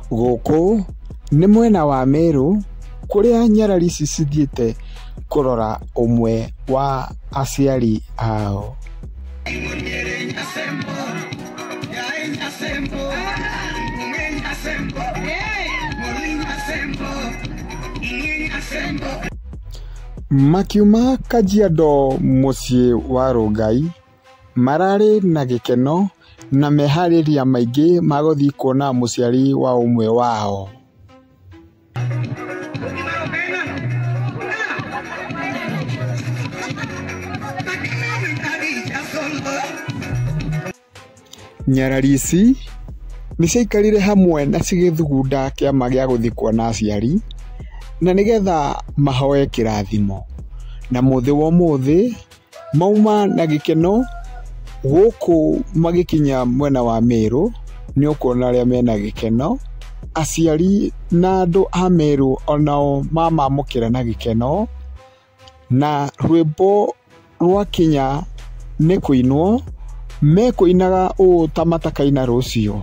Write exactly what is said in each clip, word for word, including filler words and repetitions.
Gũkũ nĩ mwena wa Meru kũrĩa nyarari ici cithiĩte kũrora ũmwe wa aciari ao. Makiuma Kajiado mũciĩ wa Rongai mararĩ na gĩkeno na meharĩria maingĩ ma gũthiĩ kuona mũciari wa ũmwe wao. Nyarari ici nĩciaikarire hamwe na cigĩthugunda kĩama gĩa gũthiĩ kuona aciari na nĩgetha mahoe kĩrathimo, na mũthĩ wa mũthĩ mauma na gĩkeno gũkũ magĩkinya mwena wa Meru. Nĩ ũkuona arĩa mena gĩkeno, aciari na andũ a Meru onao mamamũkĩra na gĩkeno, na rwĩmbo rwakinya nĩ kũinwo mekũinaga ũũ ta matakaina rũciũ.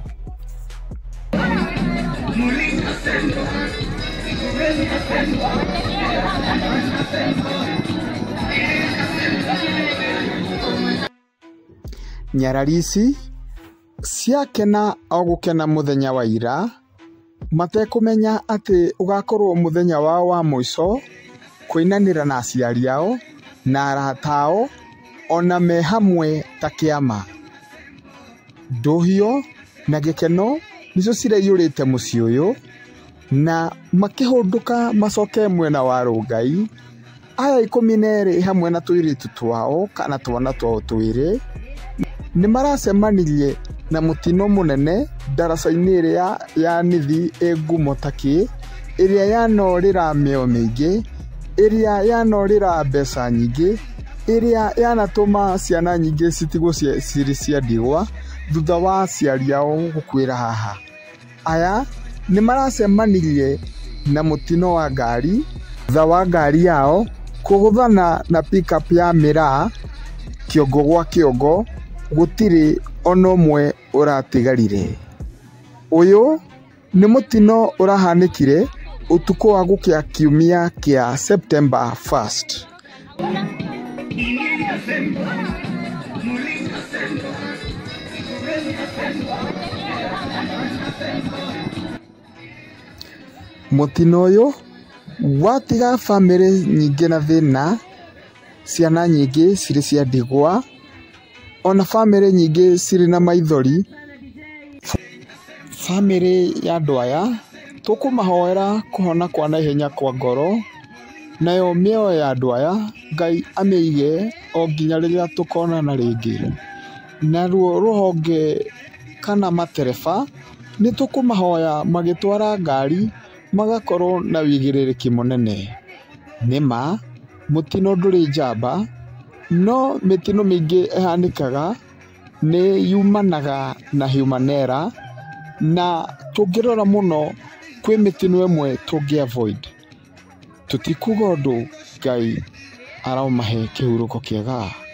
Nyarari ici ciakena o gũkena mũthenya wa ira, matekũmenya atĩ ũgakorwo mũthenya wao wa mũico kũinanĩra na aciari ao na arata ao ona me hamwe ta kĩama. Ndũhiũ na gĩkeno nĩcio ciraiyũrĩte mũciĩ ũyũ, na makĩhũndũka macoke mwena wa Rongai. Aya ikũmi na erĩ hamwe na tũirĩtu twao kana twana twao twĩrĩ nĩ maracemanirie na mũtino mũnene ndaraca-inĩ ĩrĩa ya Nithi ĩ ngumo takĩ, ĩrĩa yanorĩra mĩoyo mĩingĩ, ĩrĩa yanorĩra mbeca nyingĩ, ĩrĩa yanatũma ciana nyingĩ citigwo cirĩ cia ndigwa thutha wa aciari ao gũkuĩra haha. Aya nĩ maracemanirie na mũtino wa ngari thutha wa ngari yao kũgũthana na pickup ya Miraa kĩongo gwa kĩongo, gũtirĩ ona ũmwe ũratigarire. Ũyũ nĩ mũtino ũrahanĩkire ũtukũ wa gũkĩa kiumia kĩa September first. Mũtino ũyũ watiga bamĩrĩ nyingĩ na thĩna, ciana nyingĩ cirĩ cia ndigwa, ona bamĩrĩ nyingĩ cirĩ na maithori. Bamĩrĩ ya andũ aya tũkũmahoera kũhona kwa naihenya kwa ngoro, nayo mĩoyo ya andũ aya Ngai amĩige o nginya rĩrĩa tũkonana rĩngĩ. Naruo rũhonge kana matereba nĩ tũkũmahoya magĩtwara ngari magakorwo na wĩigĩrĩrĩki mũnene. Nĩma mũtino ndũrĩ njamba, no mĩtino mĩingĩ ĩhanĩkaga nĩ yumanaga na human error, na tũngĩrora mũno kwĩ mĩtino ĩmwe tũngĩ avoid. Tũtikuga ũndũ, Ngai aromahe kĩhurũko kĩega.